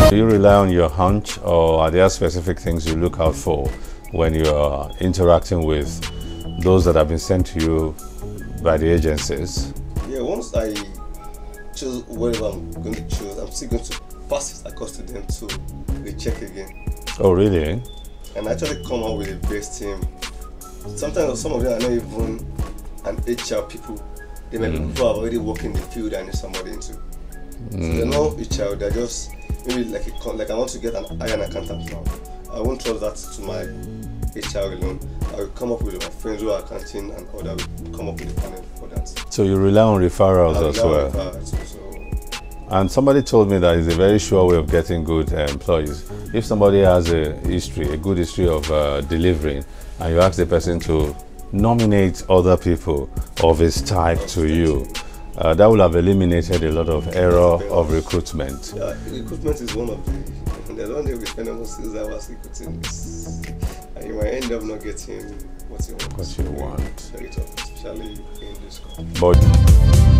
Do you rely on your hunch, or are there specific things you look out for when you are interacting with those that have been sent to you by the agencies? Yeah, once I choose whatever I'm going to choose, I'm still going to pass it across to them to recheck again. Oh, really? And actually come up with the best team. Sometimes some of them are not even an HR people. They may be people who are already working the field and need somebody into. So they're not HR, they're just maybe like I want to get an iron accountant now. I won't trust that to my HR alone. I will come up with my friends who are accounting and other will come up with a panel for that. So you rely on referrals as well? And somebody told me that it's a very sure way of getting good employees. If somebody has a good history of delivering, and you ask the person to nominate other people of his type to you, that will have eliminated a lot of error of recruitment. Yeah, recruitment is one of the one day we spend almost 6 hours recruiting this, and you might end up not getting what you want. What you want. Very tough, especially in this country. But